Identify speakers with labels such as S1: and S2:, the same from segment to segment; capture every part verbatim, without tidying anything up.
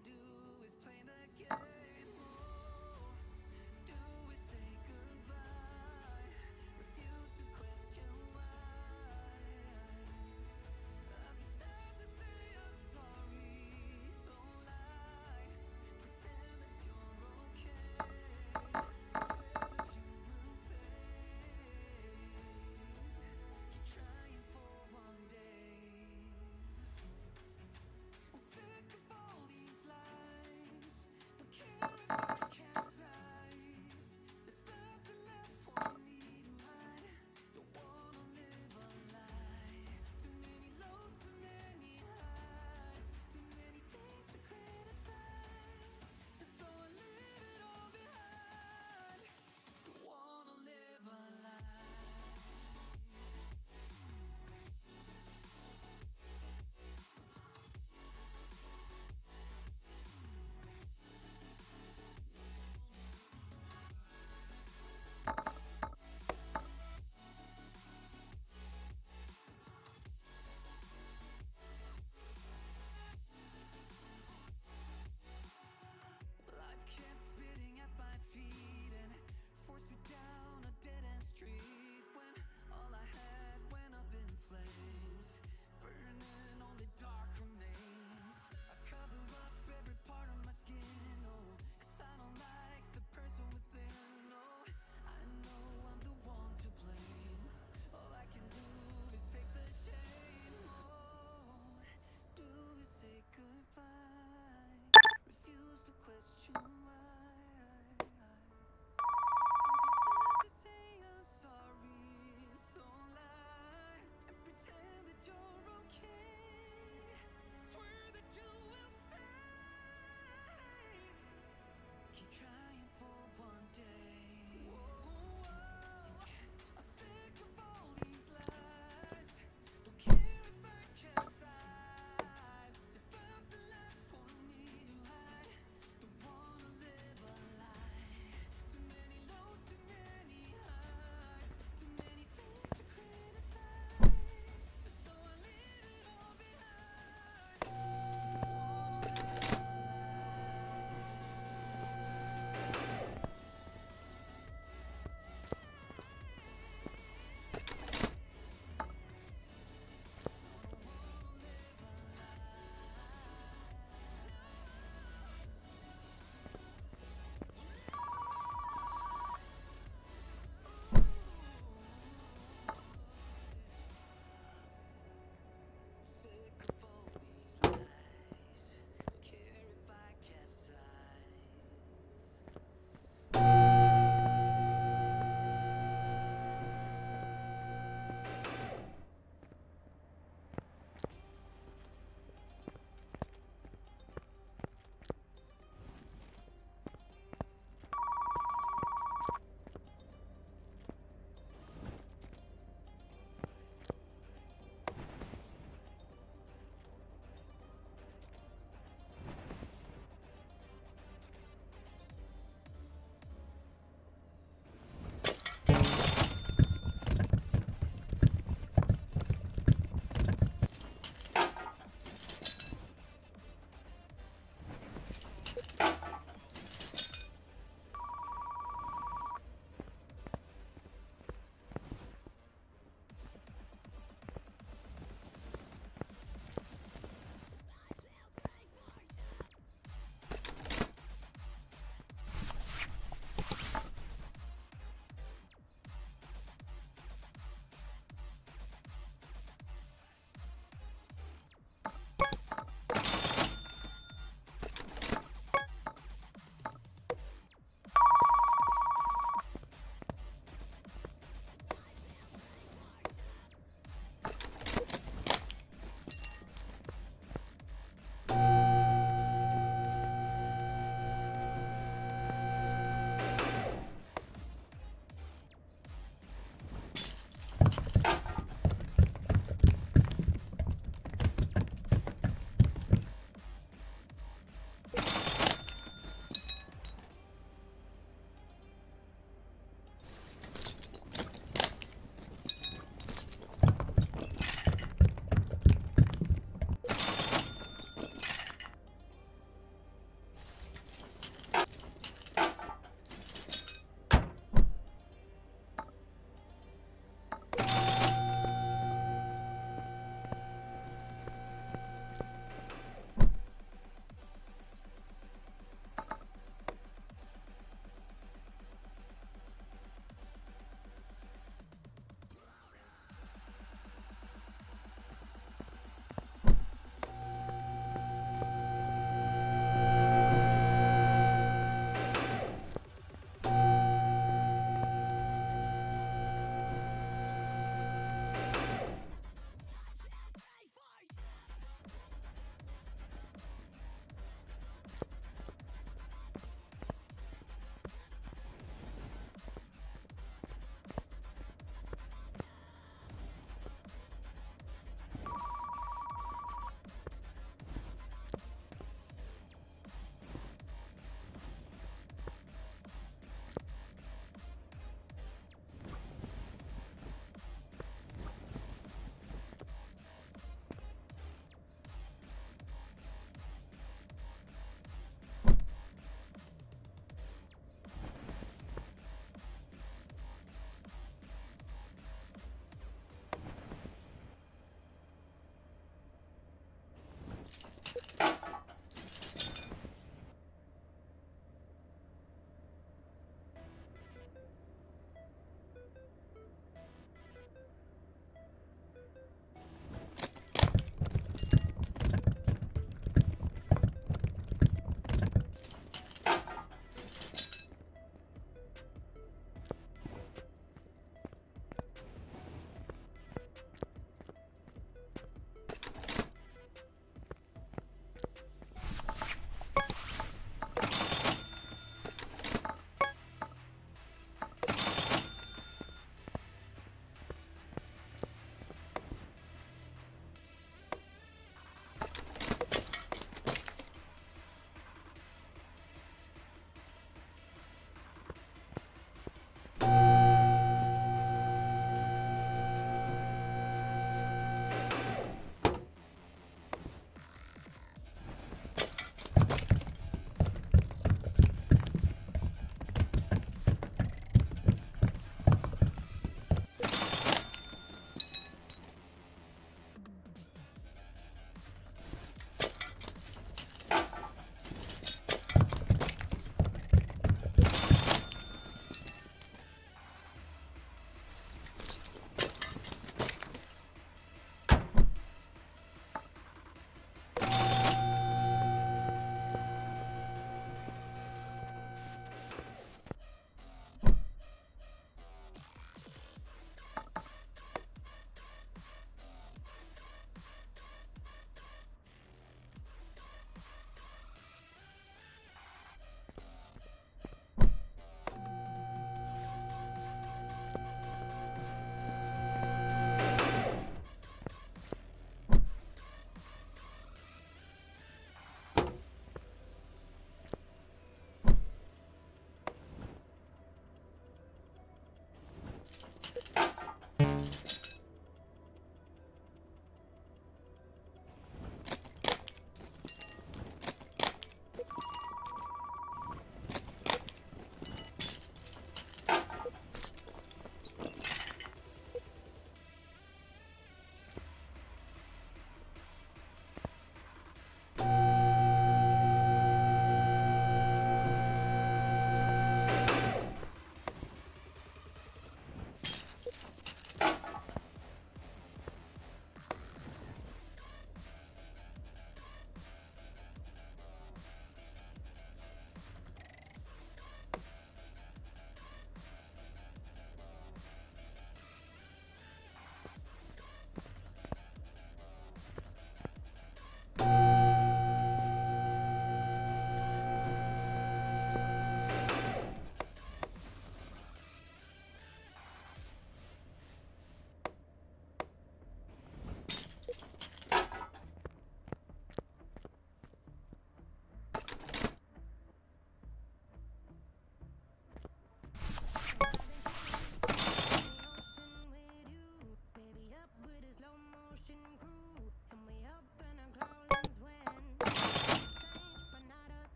S1: Sick of all these lies.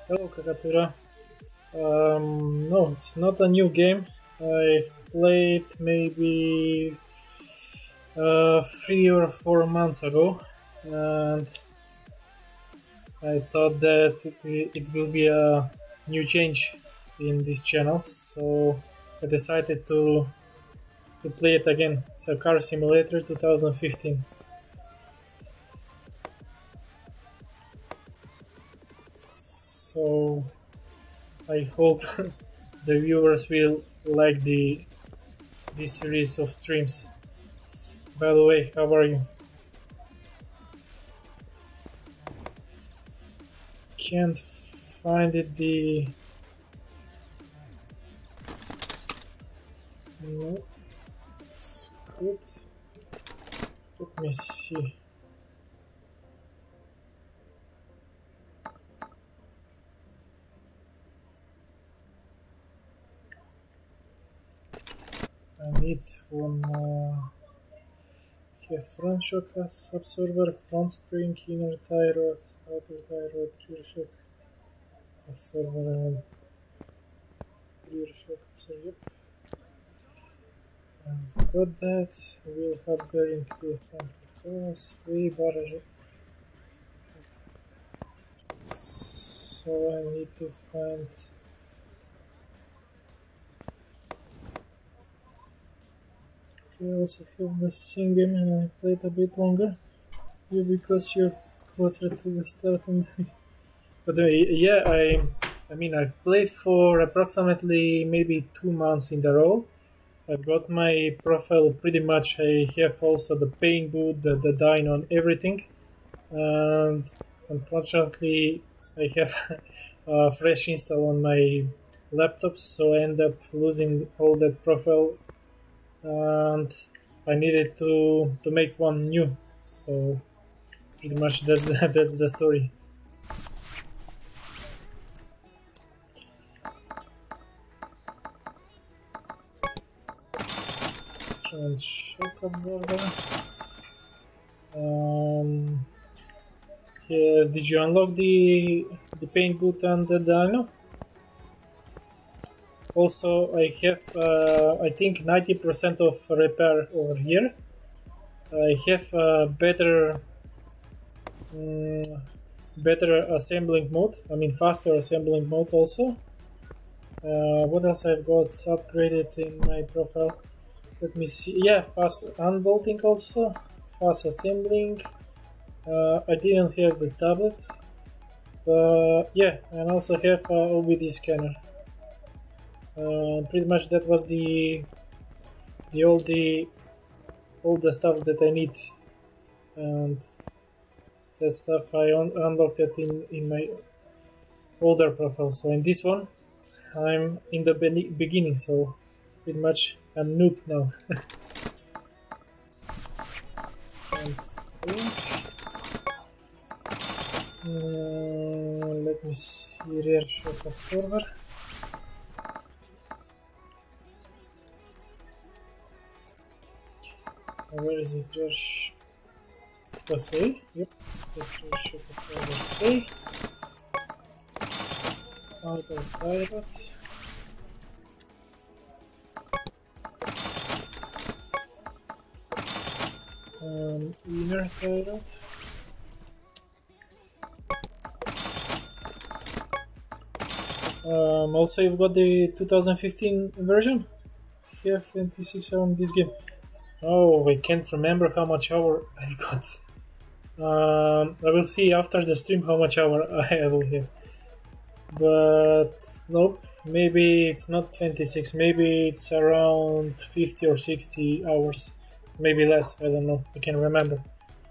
S1: Hello, Kakatura. Um, no, it's not a new game. I played maybe uh, three or four months ago, and I thought that it, it will be a new change in this channel, so I decided to to play it again. It's a Car Simulator twenty fifteen. So I hope the viewers will like the this series of streams. By the way, how are you? Can't find it. The no, it's good. Let me see. I need one more. Have front shock absorber, front spring, inner tie rod, outer tie rod, rear shock absorber, and rear shock absorber. Yep. I've got that. Wheel hub bearing to front cross, way barrage. So I need to find. I also have the same game and I played a bit longer. You because you're closer to the start and but uh, yeah, I I mean I've played for approximately maybe two months in a row. I've got my profile pretty much. I have also the paint boot, the, the dyno and everything, and unfortunately I have a fresh install on my laptop, so I end up losing all that profile. And I needed to to make one new, so pretty much that's that's the story. And shock absorber. Um, yeah, did you unlock the the paint boot and the dyno? Also, I have, uh, I think, ninety percent of repair over here. I have a better, um, better assembling mode. I mean, faster assembling mode also. Uh, what else I've got upgraded in my profile? Let me see. Yeah, fast unbolting also, fast assembling. Uh, I didn't have the tablet, but yeah, and also have a O B D scanner. Uh, pretty much that was the the all the all the stuff that I need, and that stuff I un unlocked it in in my older profile. So in this one, I'm in the be beginning, so pretty much I'm noob now. And spring. Uh, let me see, rear shock absorber. Where is it? Rear sh plus A? Yep, that's rear shock absorber A. Outer tie rod. Um, inner tie rod. Um, also, you've got the two thousand fifteen version. Here, twenty-six hours on this game. Oh, I can't remember how much hour I've got. Um, I will see after the stream how much hour I will have. But nope, maybe it's not twenty-six. Maybe it's around fifty or sixty hours. Maybe less. I don't know. I can't remember.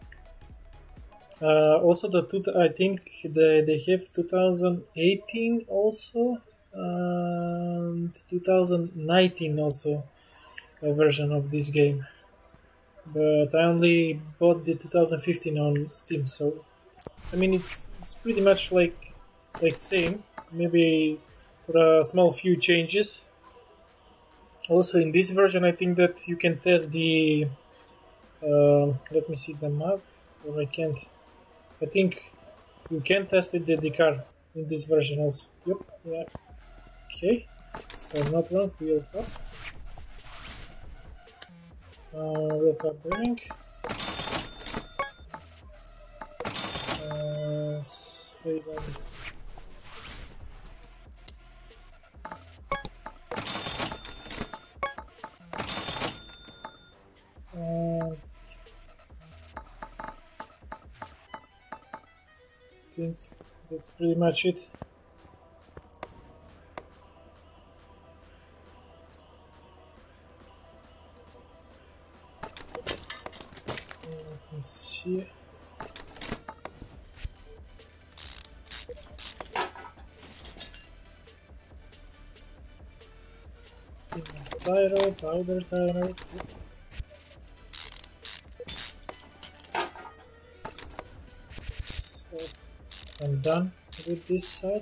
S1: Uh, also, the two, I think they they have two thousand eighteen also, and two thousand nineteen also a version of this game. But I only bought the two thousand fifteen on Steam, so I mean it's it's pretty much like like same, maybe for a small few changes. Also in this version, I think that you can test the. Uh, let me see the map, or I can't. I think you can test it the, the car in this version also. Yep, yeah. Okay, so not wrong, we'll have. Uh, we'll have bearing. Uh, sway bar. Uh, I think that's pretty much it. Let me see. Tie rod, outer tie rod. So I'm done with this side.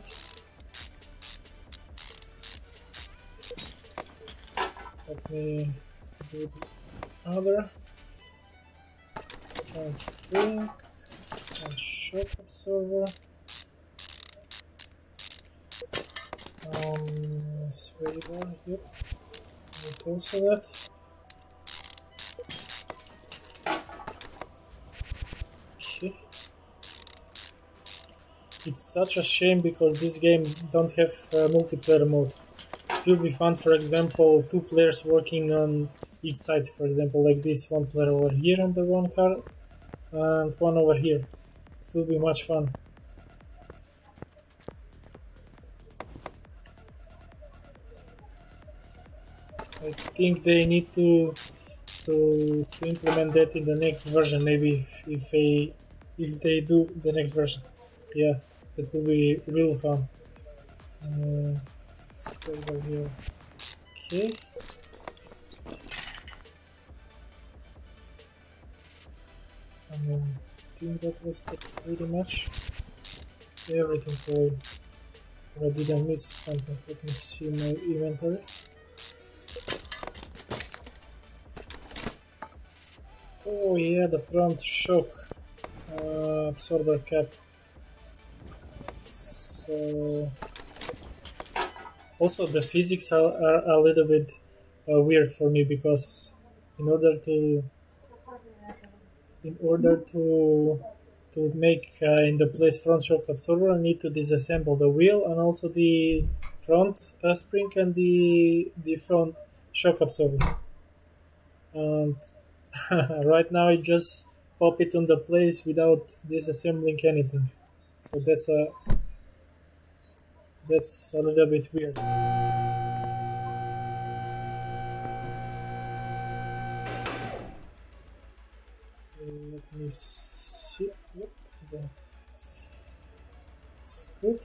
S1: Let me do the other. Front spring and shock absorber. Um, sway bar, yep. And also that. Okay. It's such a shame because this game don't have uh, multiplayer mode. It will be fun, for example, two players working on each side, for example, like this, one player over here on the one car and one over here. It will be much fun. I think they need to to, to implement that in the next version, maybe if, if they if they do the next version. Yeah, that will be real fun. Uh, let's go over here. Okay. I mean, I think that was pretty much everything for you. Or did I miss something? Let me see my inventory. Oh yeah, the front shock uh, absorber cap. So also the physics are, are a little bit uh, weird for me because in order to in order to to make uh, in the place front shock absorber, I need to disassemble the wheel and also the front uh, spring and the the front shock absorber. And right now I just pop it on the place without disassembling anything. So that's a that's a little bit weird. Let me see. Yep, that's good.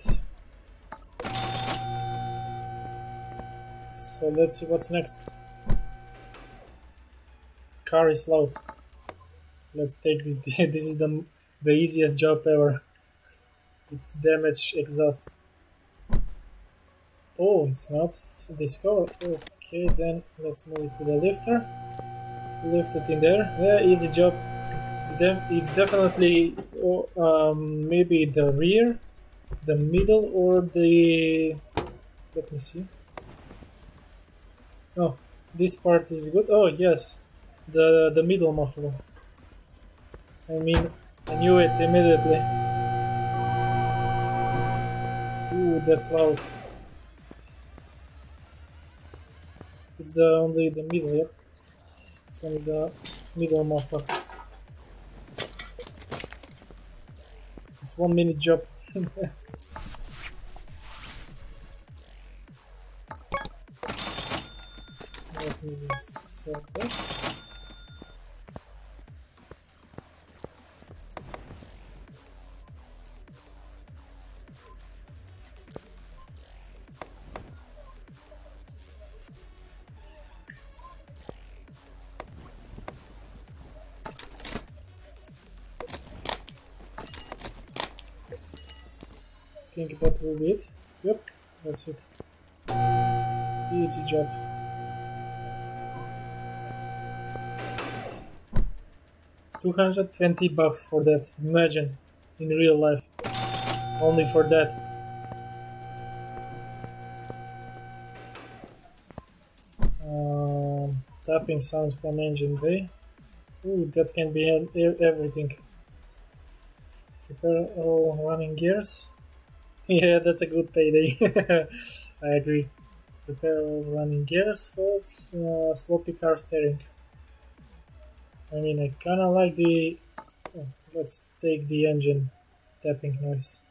S1: So let's see what's next. Car is loud. Let's take this. This is the the easiest job ever. It's damage exhaust. Oh, it's not discovered. Okay, then let's move it to the lifter. Lift it in there. Yeah, easy job. It's, def it's definitely oh, um, maybe the rear, the middle, or the. Let me see. Oh, this part is good. Oh yes, the the middle muffler. I mean, I knew it immediately. Ooh, that's loud. It's the only the middle, yep. It's only the middle muffler. It's one minute job. Let me set that. I think that will be it. Yep, that's it. Easy job. two hundred twenty bucks for that. Imagine, in real life. Only for that. tapping sounds from engine bay. Ooh, that can be everything. Repair all running gears. Yeah, that's a good payday. I agree. Repair all running gears, faults, uh, sloppy car steering. I mean, I kinda like the... Oh, let's take the engine tapping noise.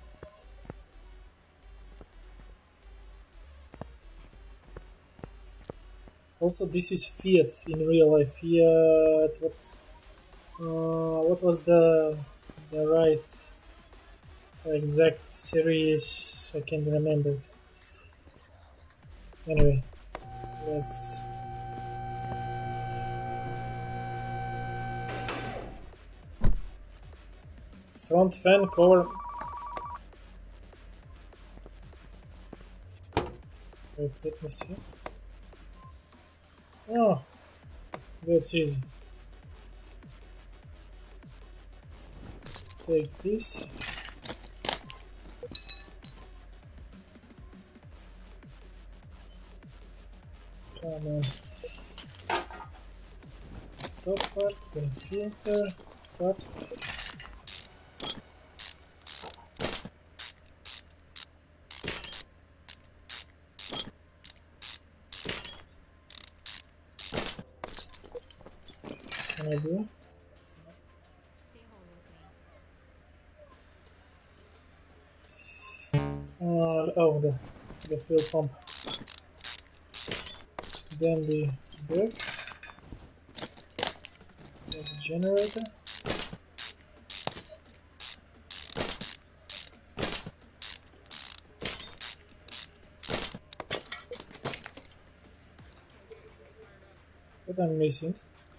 S1: Also, this is Fiat in real life. Fiat... What, uh, what was the, the right exact series? I can't remember it. Anyway, let's... Front fan cover. Wait, let me see. Oh, that's easy. Take this. Come on. Top part, then filter, top. Can I do? Uh, oh, the, the fuel pump. Then the brake. Then the generator. What I'm missing?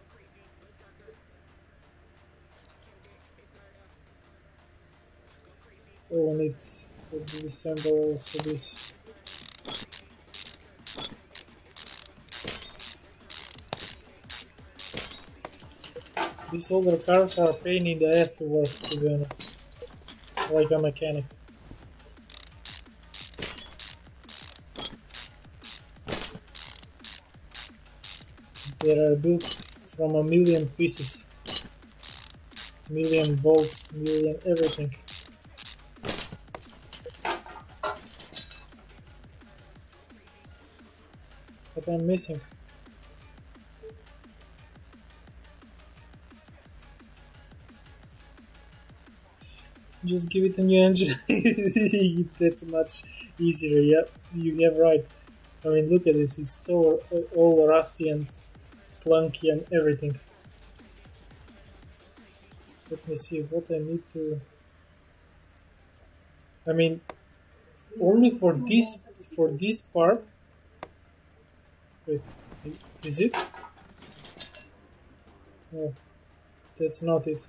S1: Oh, I need to disassemble also this. These older cars are a pain in the ass to work, to be honest. Like a mechanic. They are built from a million pieces. Million bolts, million everything. What I'm missing? Just give it a new engine. That's much easier. Yeah, you have right. I mean, look at this. It's so all rusty and clunky and everything. Let me see what I need to. I mean, only for this for this part. Wait, is it? No, that's not it.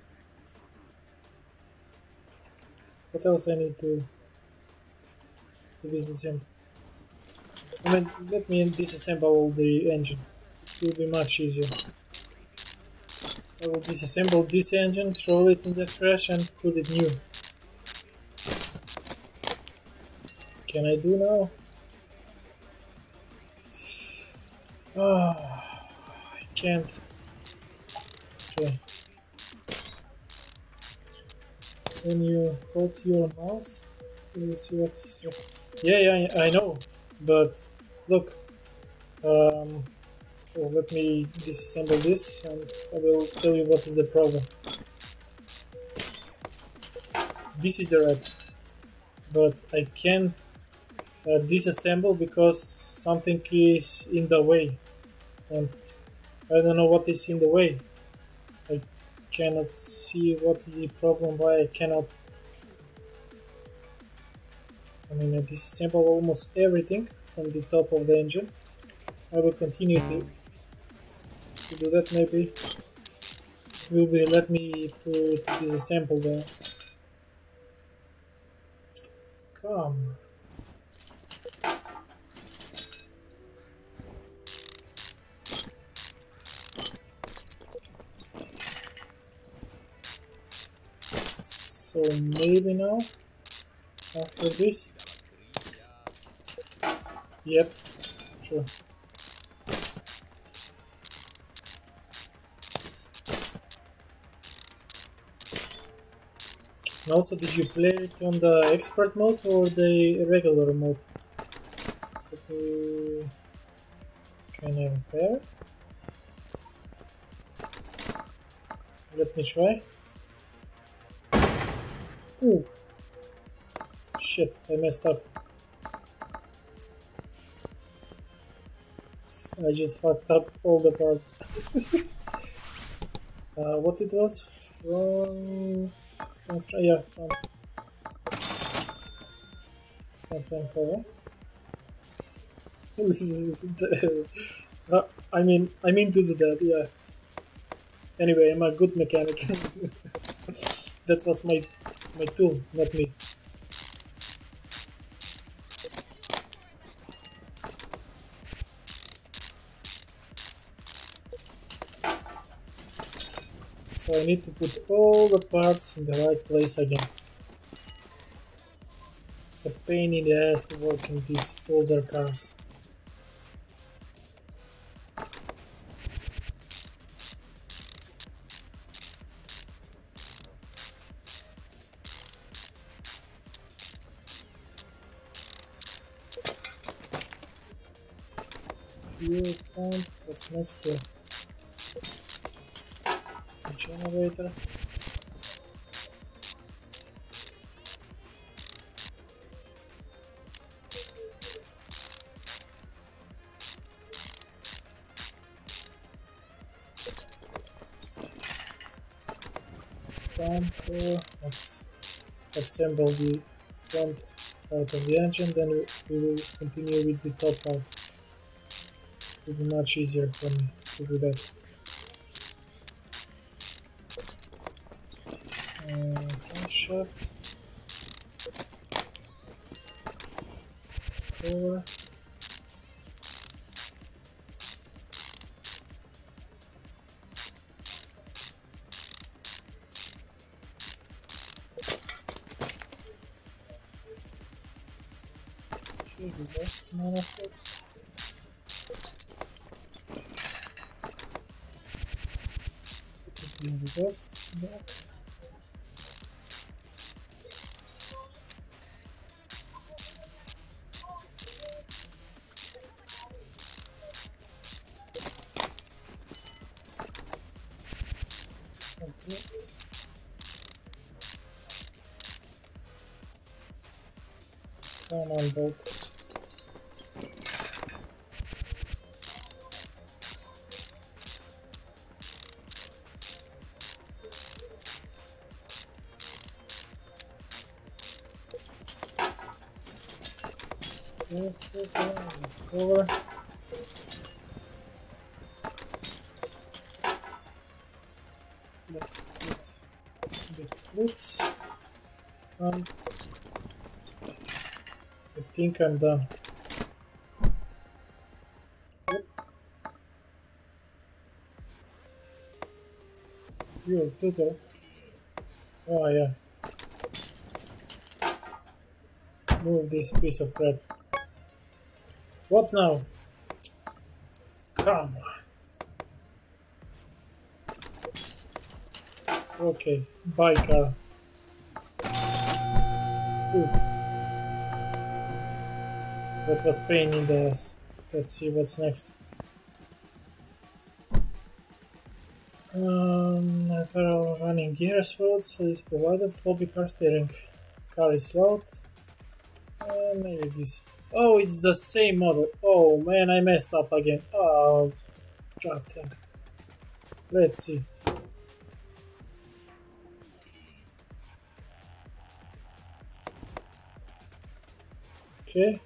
S1: What else I need to to disassemble? I mean, let me disassemble the engine. It will be much easier. I will disassemble this engine, throw it in the trash and put it new. Can I do now? Oh, I can't. Okay. When you hold your mouse, you will see what is here. Yeah, yeah, I know. But look. Um, well, let me disassemble this and I will tell you what is the problem. This is the red, but I can't uh, disassemble because something is in the way, and I don't know what is in the way. I cannot see what's the problem, why I cannot. I mean, I disassemble almost everything from the top of the engine. I will continue to, to do that. Maybe it will be let me to, to disassemble the. Come. So maybe now, after this, yep, sure. And also, did you play it on the expert mode or the regular mode? Okay. Can I repair? Let me try. Ooh. Shit, I messed up. I just fucked up all the part. uh, what it was? From... from yeah, from... from Vancouver. uh, I mean, I mean to do that, yeah. Anyway, I'm a good mechanic. That was my my tool, not me. So I need to put all the parts in the right place again. It's a pain in the ass to work in these older cars. Fuel pump, what's next to the generator? Pump, uh, let's assemble the front part of the engine, then we, we will continue with the top part. It will be much easier for me to do that. Uh, crankshaft, cover, okay, exhaust manifold. Put the exhaust back. Come on, bolt. Over. Let's put the clips on. I think I'm done. Yep. Fuel filter. Oh yeah. Move this piece of crap. What now? Come on. Okay, bye car. Ooh. That was pain in the ass. Let's see what's next. Um, apparel running gears faults is provided. Sloppy car steering. Car is loud. Uh, maybe this. Oh, it's the same model. Oh man, I messed up again. Oh, god damn it. Let's see. Okay.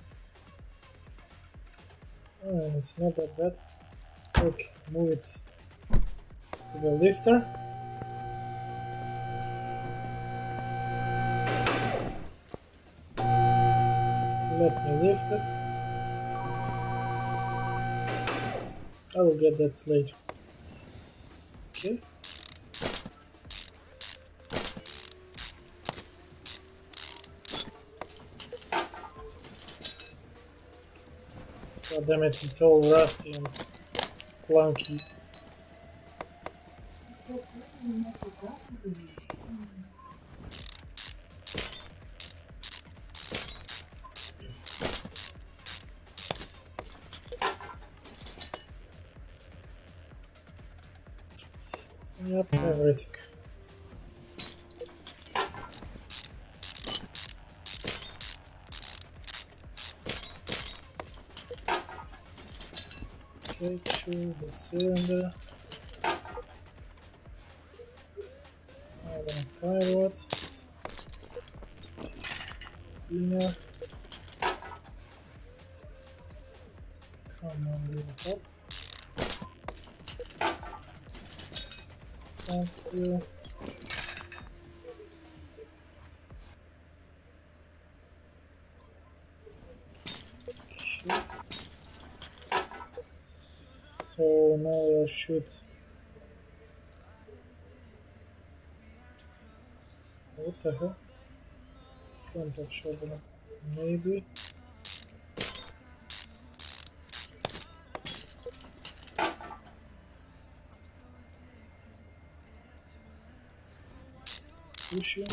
S1: Oh, it's not that bad. Okay, move it to the lifter. Let me lift it. I will get that later. Okay. God damn it, it's all rusty and clunky. Yep, everything. Okay, choose the cylinder. Iron tie rod. Inner. Come on, leave it up. Thank you. Okay. So now I'll shoot. What the hell? Front of shoulder. Maybe. Pushing.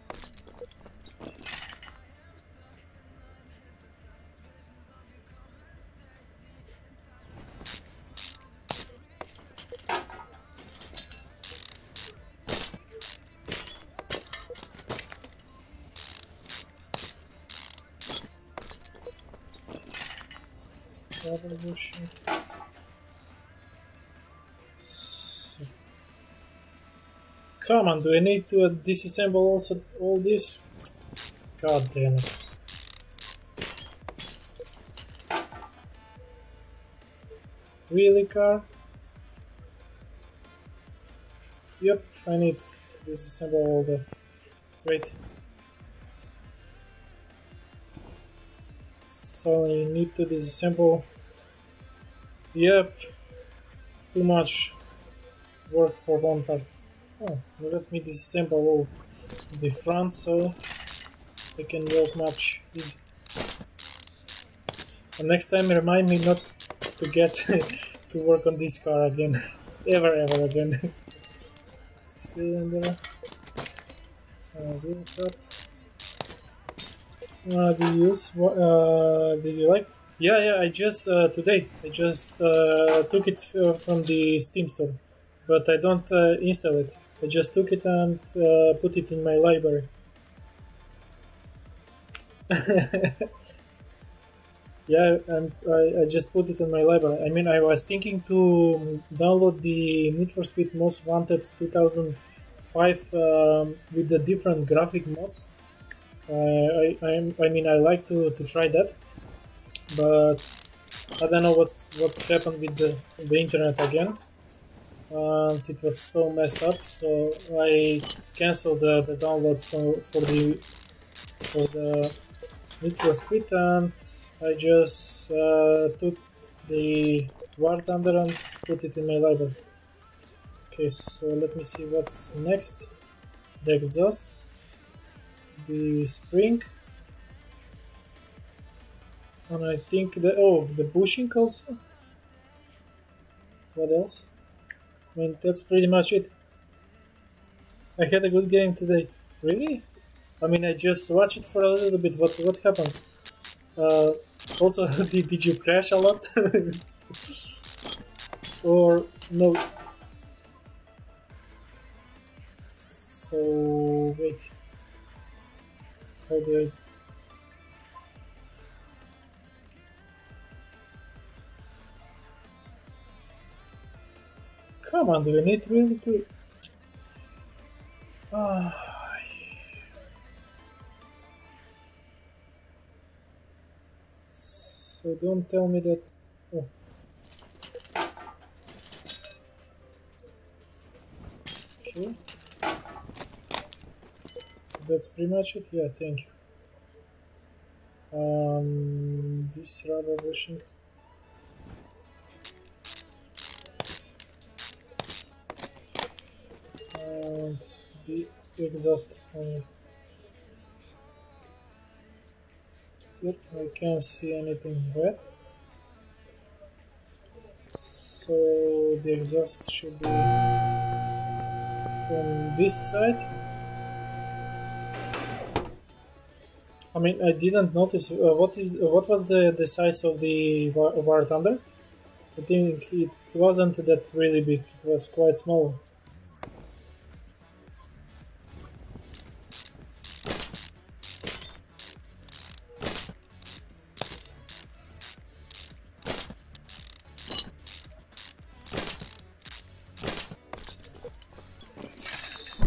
S1: Double bushing. So. Come on, do I need to uh, disassemble also all this? God damn it. Really, car? Yep, I need to disassemble all that. Great. So I need to disassemble. Yep, too much work for one part. Oh, let me disassemble all the front so I can work much easier. And next time remind me not to get to work on this car again. ever, ever again. Cylinder. Uh, wheel cup. Uh, do you use? Uh, did you like? Yeah, yeah. I just uh, today. I just uh, took it from the Steam store, but I don't uh, install it. I just took it and uh, put it in my library. Yeah, and I, I just put it in my library. I mean, I was thinking to download the Need for Speed Most Wanted two thousand five um, with the different graphic mods. Uh, I, I I mean, I like to, to try that, but I don't know what's what happened with the the internet again, and it was so messed up. So I canceled the, the download for for the for the Need for Speed, and I just uh, took the War Thunder and put it in my library. Okay, so let me see what's next. The exhaust, the spring, and I think the oh the bushing also. What else? I mean, that's pretty much it. I had a good game today. Really? I mean, I just watched it for a little bit. What what happened? Uh, also, did, did you crash a lot? Or no? So, wait. How do I... Come on, do we need really to... Ah... So don't tell me that... Oh. Okay. So that's pretty much it? Yeah, thank you. Um, this rubber bushing. And the exhaust only. Yep, I can't see anything red. So the exhaust should be from this side. I mean, I didn't notice uh, what is uh, what was the the size of the War, War Thunder. I think it wasn't that really big. It was quite small.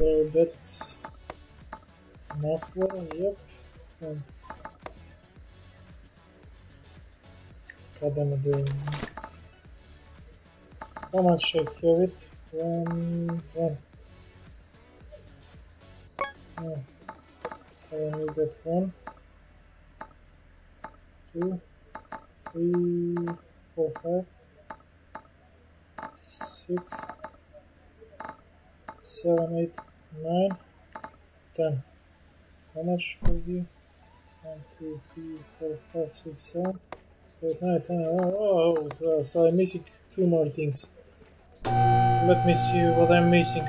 S1: So that's enough water, yep. Um, God damn it, the- how much I have it? One, one. Oh, I need that one, two, three, four, five, six, seven, eight, nine, ten. How much was the one, two, three, four, five, six, seven, eight, nine, ten? Oh, oh, oh, so I'm missing two more things. Let me see what I'm missing.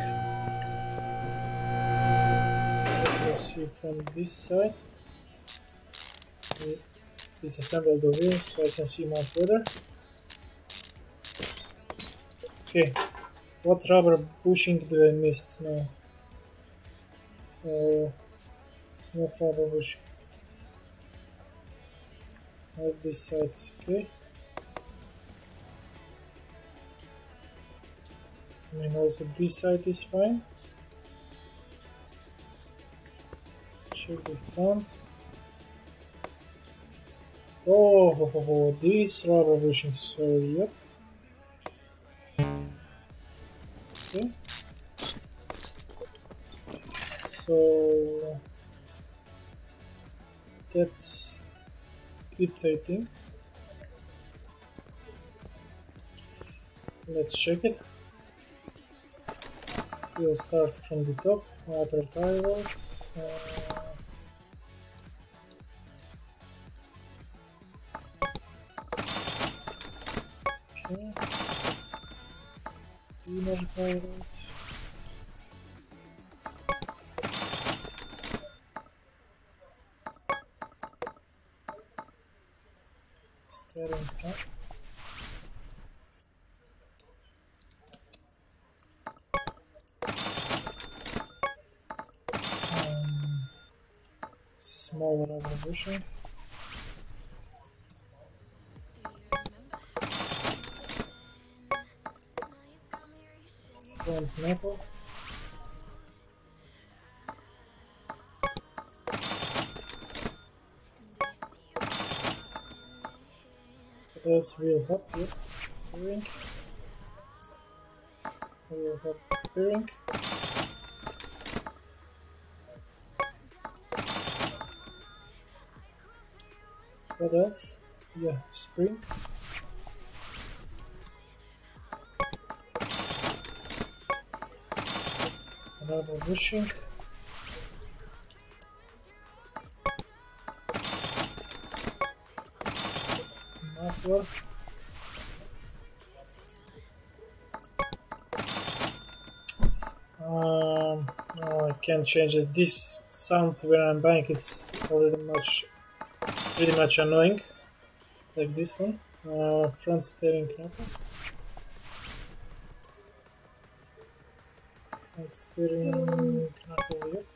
S1: Let me see from this side. Disassemble the wheels so I can see much better. Okay, what rubber bushing do I miss now? Uh, it's not rubber bushing. All this side is okay. I mean, also this side is fine. Check the front. Oh, ho, ho, ho. These rubber bushings, so yep. Okay. So that's it, I think. Let's check it. We'll start from the top. Water tire rods. Uh, okay. Inner tire rods. Steering crank. Um, small rubber bushing. Front metal. What else will help here? Bearing. Will help bearing. What else? Yeah, spring. Another bushing. Muffler. Um, no, I can't change it. This sound when I'm buying it's already much, pretty much annoying, like this one. Uh, front steering knuckle. Front steering knuckle here.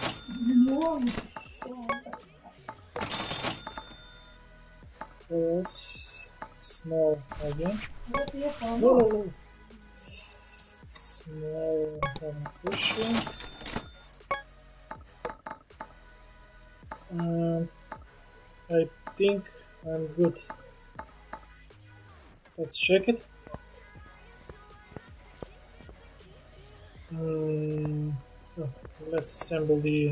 S1: What else? Small again. No, no, no. Small um, pushing. Um, I think I'm good. Let's check it. Um, oh, let's assemble the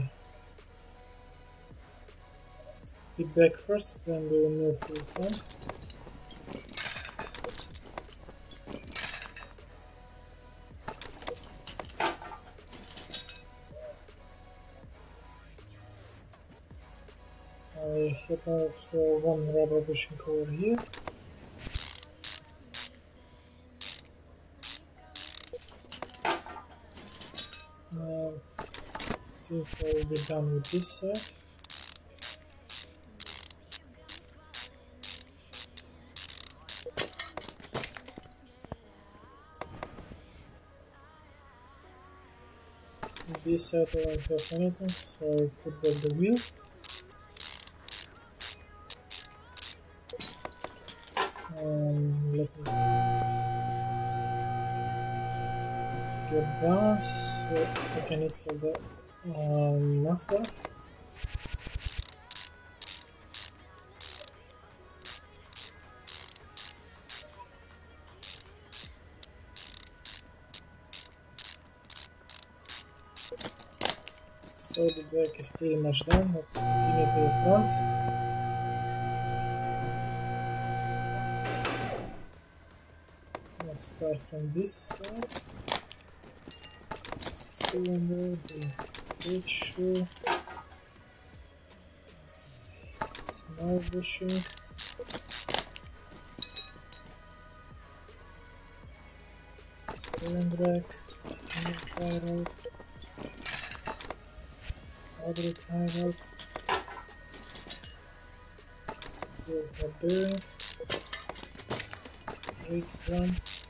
S1: the back first, then we'll move to the front. I have also one rubber bushing over here. Uh, I think I will be done with this side. This side I don't have anything, so I put back the wheel. Um, let me get balance, so I can install the um, muffler. So the back is pretty much done. Let's continue to the front. Let's start from this side. Cylinder, the brake shoe, small bushing, steering rack, new tie rod, other tie rod, the bearing, brake drum.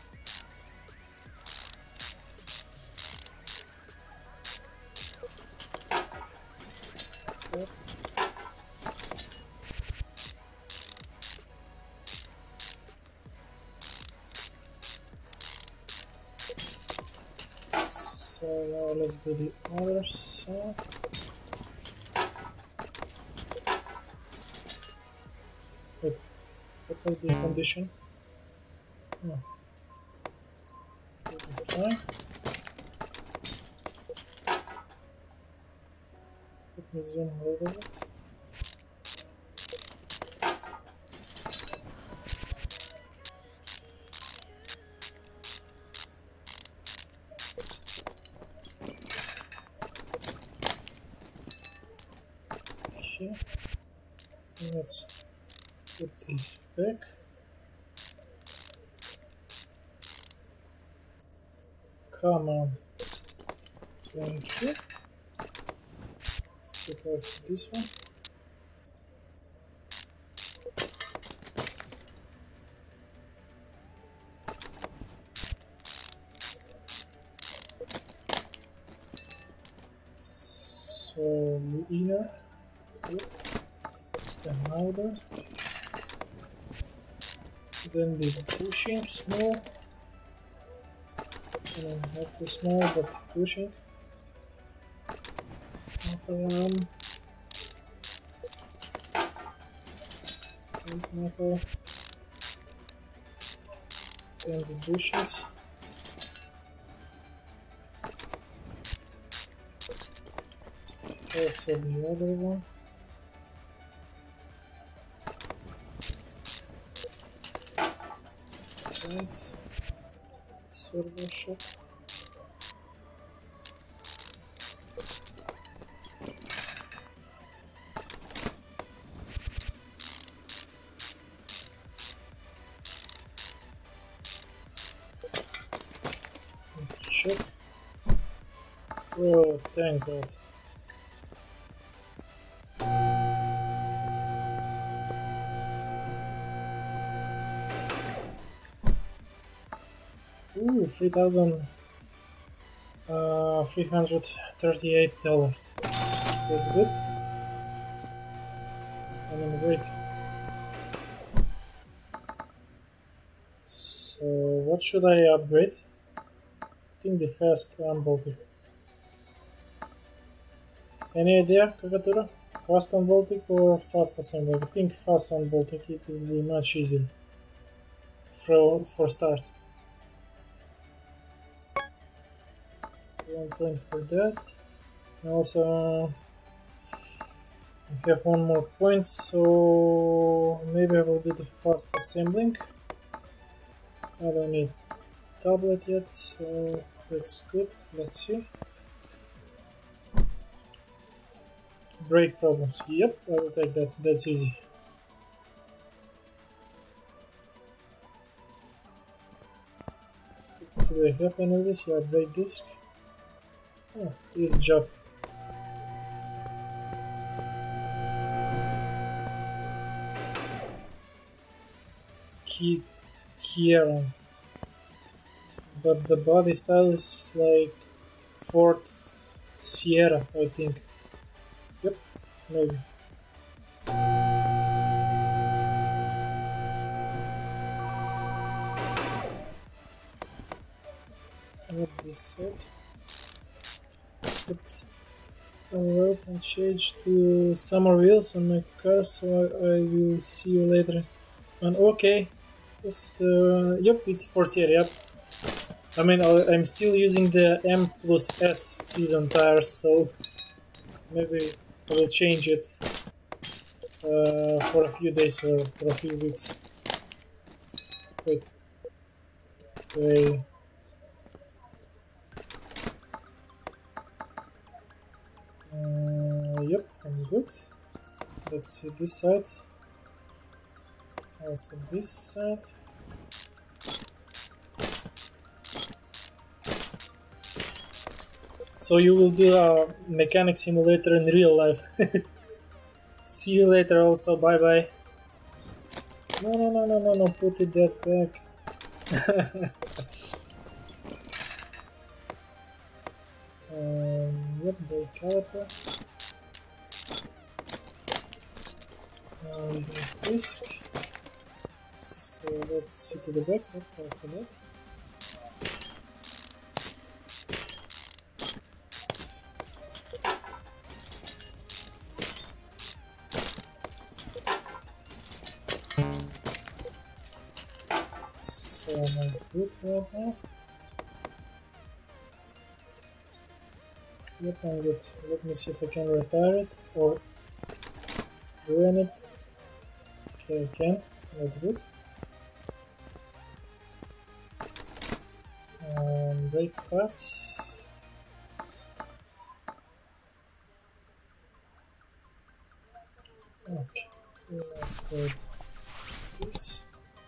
S1: So now let's do the other side. Wait, what was the condition? No. It'll be fine. Let me zoom a little bit. Okay, let's put this back. Come on, thank you. Let's put also this one. So the inner, the outer, then the bushing small, and not too small but bushing, upper arm, front knuckle, then the bushings. Also the other one. Right. Servo shop. Check. Oh, thank God. Ooh, three thousand uh, three hundred thirty-eight dollars. That's good. I mean, great. So, what should I upgrade? I think the fast unbolting. Any idea, Kakatura? Fast unbolting or fast assembly? I think fast unbolting, it will be much easier for, for start. One point for that. Also, I have one more point, so maybe I will do the fast assembling. I don't need tablet yet, so that's good. Let's see. Brake problems. Yep, I will take that. That's easy. So do I have any of this? Yeah, brake disc. Oh, easy job. Key Kieran. But the body style is like Ford Sierra, I think. Yep, maybe. not this side. But alright, and change to summer wheels on my car, so I, I will see you later. And okay, just uh, yep, it's fourth year. Yep. I mean, I'll, I'm still using the M plus S season tires, so maybe I will change it uh, for a few days or for a few weeks. Wait. Wait. Uh, yep, I'm good. Let's see this side. Also this side. So you will do a mechanic simulator in real life. See you later also, bye bye. No, no, no, no, no, no, put it that back. um, yep, brake caliper. Um, disc. So let's see to the back, what also that. So I'm good right now. Yep, I'm good. Let me see if I can repair it or ruin it. Okay, I can't. That's good. Um, brake pads. Okay, let's do this.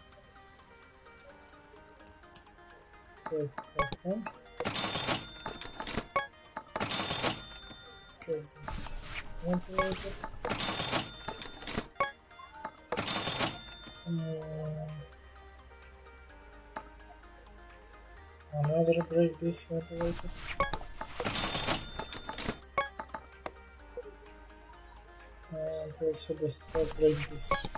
S1: Brake pad one. Okay, this ventilated. Um, another brake disc ventilated. And also the stop brake disc.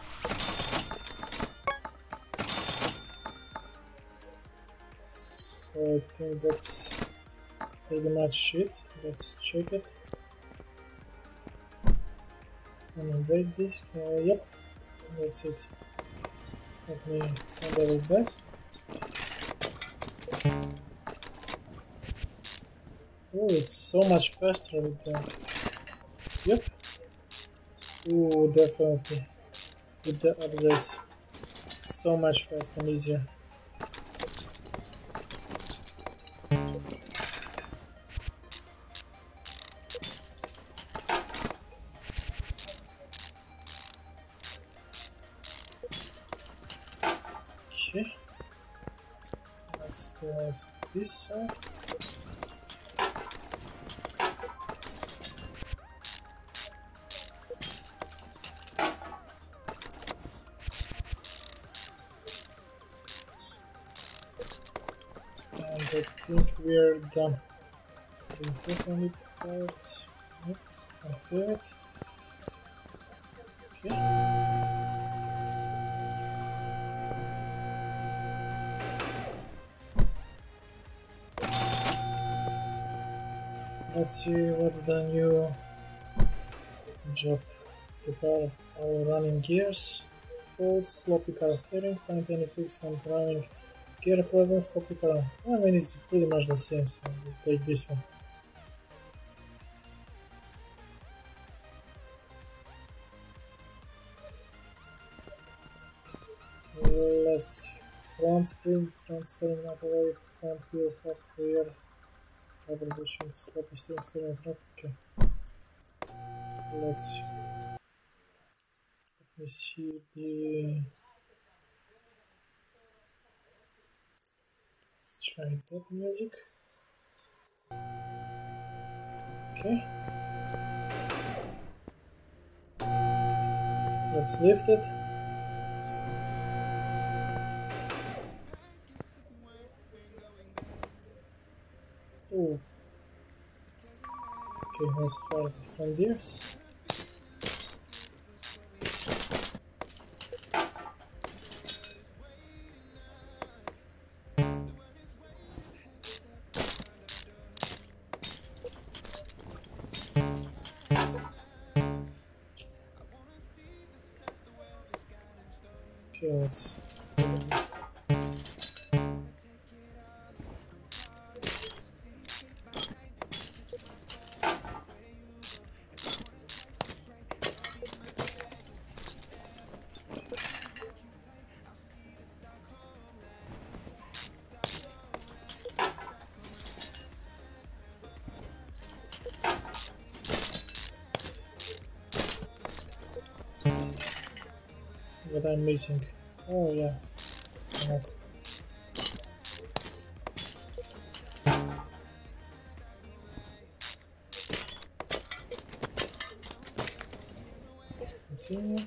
S1: So I think that's pretty much it. Let's check it. And brake disc, uh, yep, that's it. Let me send it back. Oh, it's so much faster with that. Yep. Oh, definitely. With the upgrades, so much faster and easier. Okay. Let's do also this side. And I think we're done. Do we have any parts? Nope, not yet. Okay. Let's see what's the new job. Prepare all running gears. Fold, sloppy car steering, find any fix on running gear problems, sloppy car. I mean, it's pretty much the same, so we'll take this one. Let's see. Front spring, front steering not away, front wheel hop rear, rubber bushing, sloppy steering, steering track. Okay. Let's see. Let me see the. Let's try that music. Okay. Let's lift it. Oh. Okay, let's start from this. Okay, let's do this. What I'm missing? Oh yeah. Okay. Let's continue.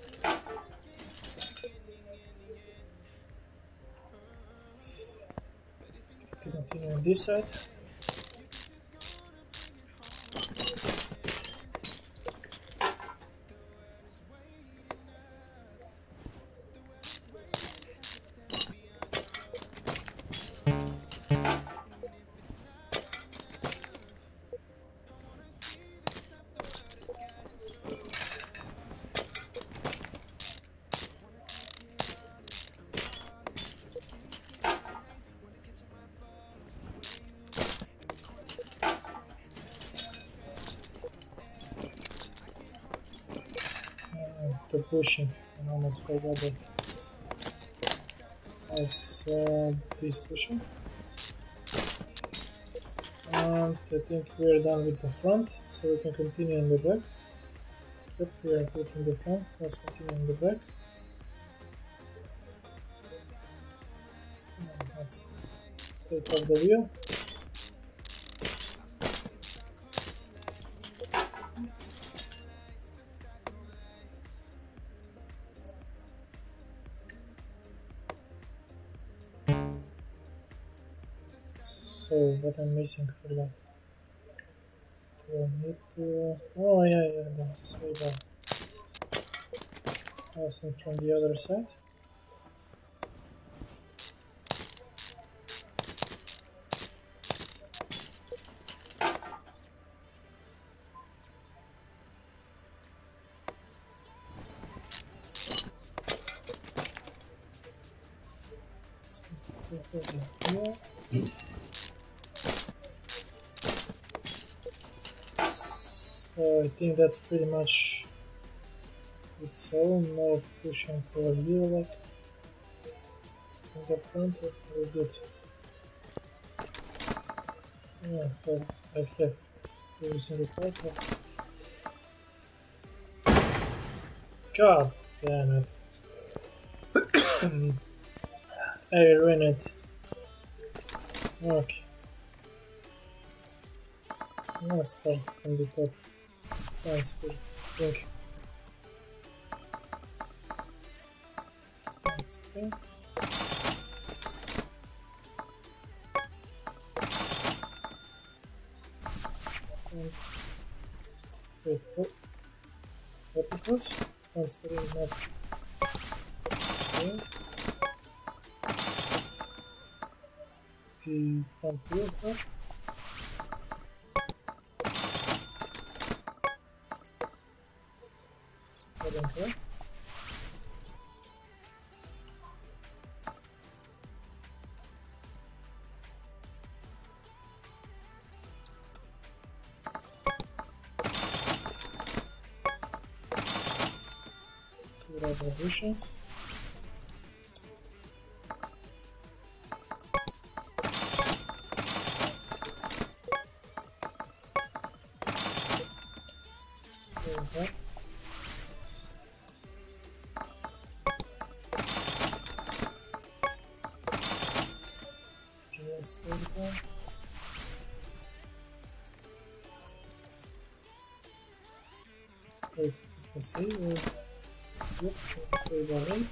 S1: To continue on this side. The pushing, I almost forgot that. As uh, this pushing, and I think we are done with the front, so we can continue in the back. Yep, we are good in the front. Let's continue in the back. Let's take off the wheel. So what I'm missing for that? Do I need to? Oh yeah, yeah, that's way down. Also from the other side. Let's take over here. So I think that's pretty much it's all. No pushing over here like in the front. Very good. Yeah, well, I have every single part. God damn it. I ruined it. Okay. Let's start from the top. Transfer spring. Spring. And wait, what? What it was? Transferring map. Okay. The front wheel part. Okay. Two rubber bushings. So that. Just hold it down. Wait, you can see, uh, yep, stay down in.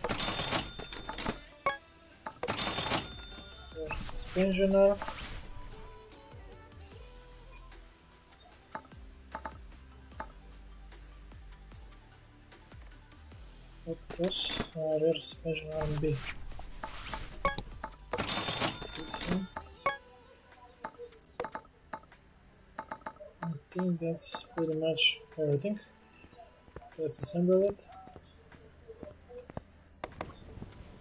S1: There's suspension now. Of course, uh, rear suspension arm B. This one. I think that's pretty much everything. Let's assemble it.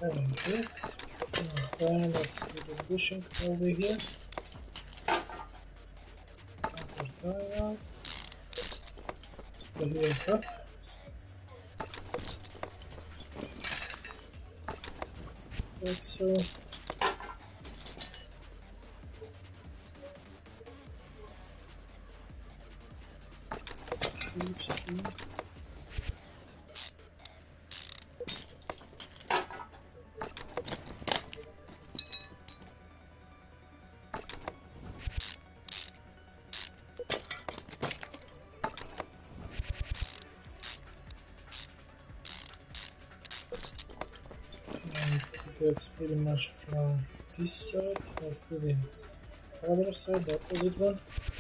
S1: Okay. Okay, let's do the bushing over here. Counter timeout. The heal cup. Like so. These two. That's pretty much from this side. Let's do the other side, the opposite one.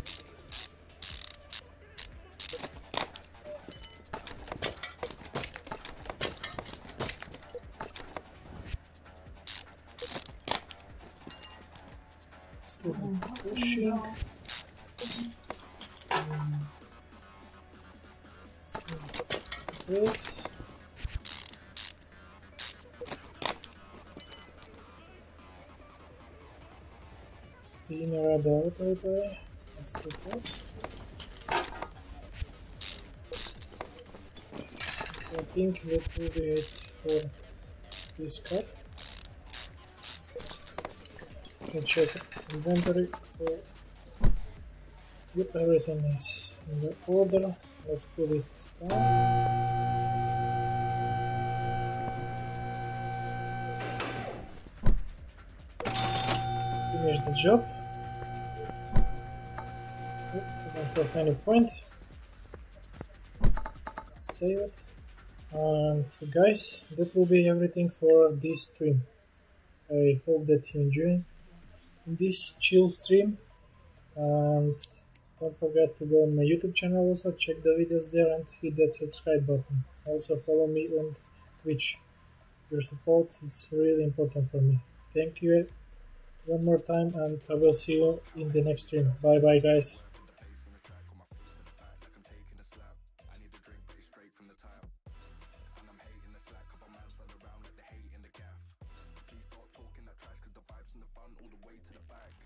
S1: Still pushing. Um, let's go this. The inner and the outer tie. Let's do that. I think that will be it for this car. We'll check inventory. For yep, everything is in the order. Let's put it down. Finish the job. I don't have any point. Save it. And guys, that will be everything for this stream. I hope that you enjoyed this chill stream, and don't forget to go on my YouTube channel also, check the videos there and hit that subscribe button. Also follow me on Twitch. Your support is really important for me. Thank you one more time, and I will see you in the next stream. Bye bye guys.
S2: Please start talking that trash, cause the vibes and the fun all the way to the back.